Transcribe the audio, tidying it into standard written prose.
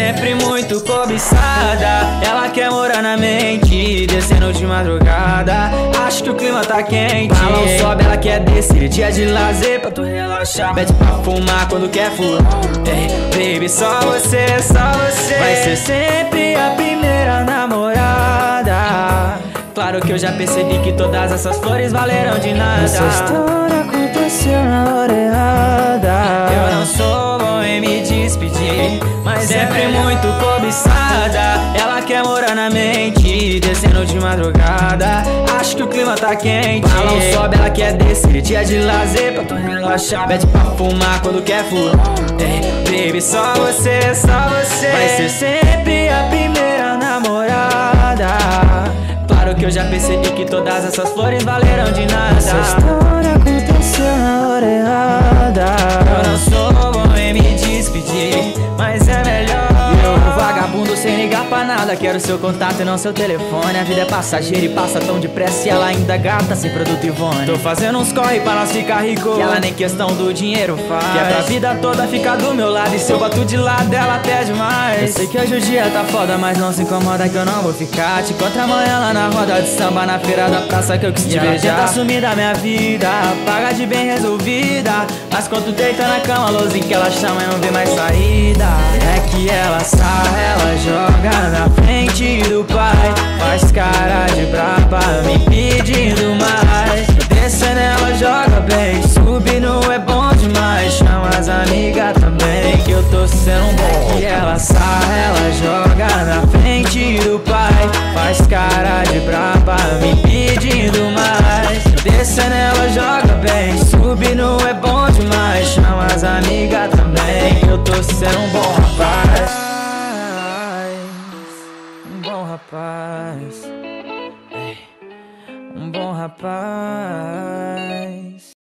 sempre muito cobiçada. Ela quer morar na mente, descendo de madrugada. Acho que o clima tá quente. Balao sobe, ela quer descer. Dia de lazer pra tu relaxar. Pede pra fumar quando quer furar. Baby, só você, só você. Vai ser sempre a primeira namorada. Claro que eu já percebi que todas essas flores valeram de nada. Essa história aconteceu na hora errada. Eu não sou bom em me despedir, mas sempre muito cobiçada. Ela quer morar na mente, descendo de madrugada. Acho que o clima tá quente. Balao sobe, ela quer descer. Dia de lazer pra tu relaxar. Pede pra fumar quando quer furar. Baby, só você, só você. Vai ser sempre a primeira namorada. Claro que eu já percebi que todas essas flores valeram de nada. Essa história aconteceu na hora errada. Eu não sou bom em me despedir, mas é melhor. Eu, vagabundo sem ligar pra nada, quero seu contato e não seu telefone. A vida é passageira e passa tão depressa e ela ainda gata sem produto Ivone. Tô fazendo uns corre pra nós ficar rico, que ela nem questão do dinheiro faz. que é pra vida toda ficar do meu lado. E se eu bato de lado, ela pede mais. Eu sei que hoje o dia tá foda, mas não se incomoda que eu não vou ficar. Te encontro amanhã lá na roda de samba, na feira da praça que eu quis te beijar. Ela tá sumida da minha vida, paga de bem resolvida. Mas quando deita na cama, Lowz que ela chama e não vê mais saída. É que ela sai, ela joga na frente do pai. Faz cara de braba, me pedindo mais. Descendo ela joga bem, subindo é bom demais. Chama as amigas também, que eu tô sendo bom. É que ela sai, ela joga na frente do pai. Faz cara de braba, me pedindo mais. Descendo ela joga bem, subindo é bom demais. Chama as amigas também, que eu tô sendo um bom rapaz. Um bom rapaz, um bom rapaz.